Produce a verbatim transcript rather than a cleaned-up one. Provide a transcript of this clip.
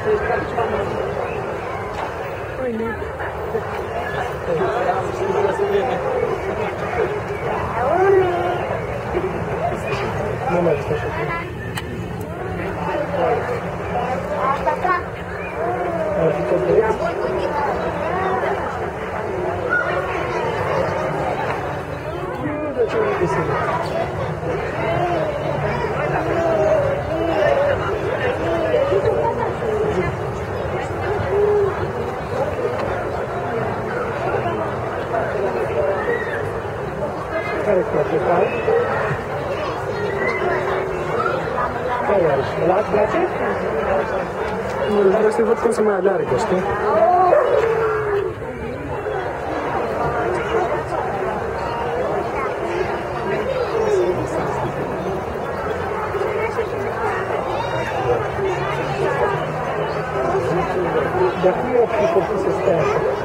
Nu mai este așa. Ar fi tot drept. De ce nu găsim? Care e place? Care are? Ăla îți place? Nu, vreau să-i văd cum se mai aleargă, știi? De acum e o fi copii să stea așa.